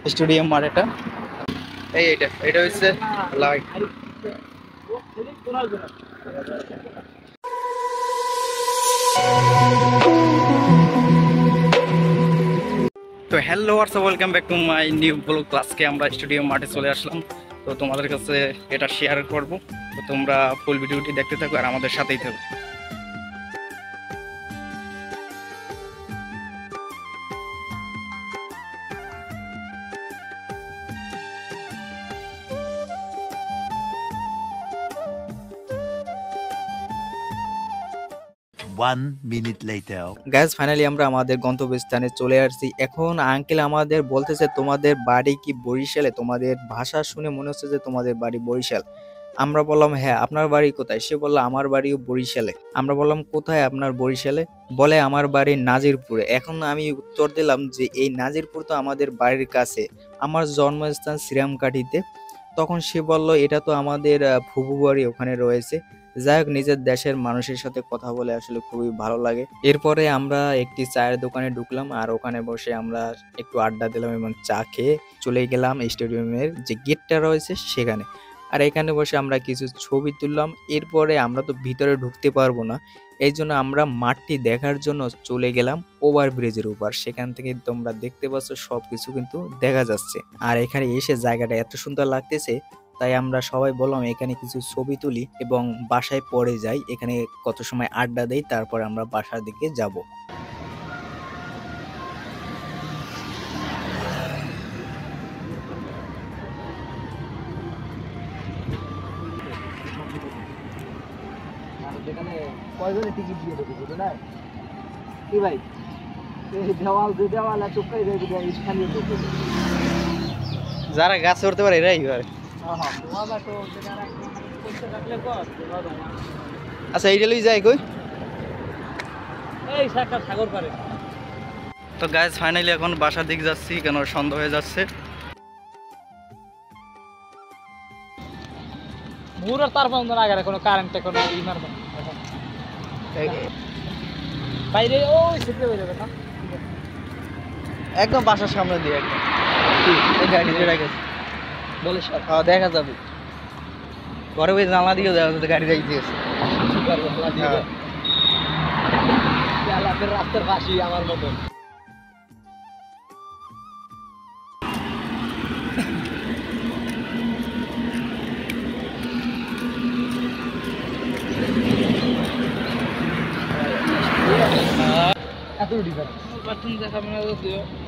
Stadium মাঠ এটা। এটা হচ্ছে লাইট। তো hello WhatsApp, welcome back to my new blog. আজকে আমরা স্টেডিয়াম মাঠে চলে আসলাম, তো তোমাদের কাছে এটা শেয়ার করব। তো তোমরা ফুল ভিডিওটি দেখতে থাকো আর আমাদের সাথেই থাকো। 1 minute later. গাইস, ফাইনালি আমরা আমাদের গন্তব্যস্থানে চলে আসছি। এখন আঙ্কেল আমাদের বলতেছে তোমাদের বাড়ি কি বরিশালে? তোমাদের ভাষা শুনে মনে হচ্ছে যে তোমাদের বাড়ি বরিশাল। আমরা বললাম হ্যাঁ, আপনার বাড়ি কোথায়? সে বলল আমার বাড়িও বরিশালে। আমরা বললাম কোথায় আপনার বরিশালে? বলে আমার বাড়ি নাজিরপুরে। এখন আমি উত্তর দিলাম যে এই নাজিরপুর তো আমাদের বাড়ির কাছে, আমার জন্মস্থান শ্রীরামকাঠিতে। তখন সে বলল এটা তো আমাদের ফুফু বাড়ি ওখানে রয়েছে। যাই হোক, নিজের দেশের মানুষের সাথে কথা বলে আসলে খুবই ভালো লাগে। এরপরে আমরা একটি চায়ের দোকানে ঢুকলাম আর ওখানে বসে আমরা একটু আড্ডা দিলাম এবং চা খেয়ে চলে গেলাম স্টেডিয়ামের যে গেটটা রয়েছে সেখানে। আর এখানে বসে আমরা কিছু ছবি তুললাম। এরপরে আমরা তো ভিতরে ঢুকতে পারবো না, এই জন্য আমরা মাঠটি দেখার জন্য চলে গেলাম ওভারব্রিজের উপর। সেখান থেকে তোমরা দেখতে পাচ্ছ সবকিছু কিন্তু দেখা যাচ্ছে। আর এখানে এসে জায়গাটা এত সুন্দর লাগতেছে, তাই আমরা সবাই বললাম এখানে কিছু ছবি তুলি এবং বাসায় পরে যাই। এখানে কত সময় আড্ডা দেই, তারপর আমরা বাসার দিকে যাব। টিকিট দিয়ে দেবো না কি ভাই? যারা গাছ উঠতে পারে এরাই পারে। আচ্ছা, এইটা লই যাই কই? এই সাগর পারে। তো গাইস, ফাইনালি এখন বাসার দিকে যাচ্ছি, কেন সন্ধ্যা হয়ে যাচ্ছে। মুরার তার বন্ধ না করে কোনো কারেন্ট কোনো ই মারবে বাইরে ওই সেটে হয়ে যাবে না, একদম বাসার সামনে দিয়ে একদম এই গাড়ি যেটা গেছে বলে দেখা যাবে। ঘরে ওই জানলা দিয়েও দেখা যাবে গাড়ি যাইতে গেছে। রাস্তার পাশেই আমার মতো। এত ডিফারেন্স দেখা মনে হচ্ছে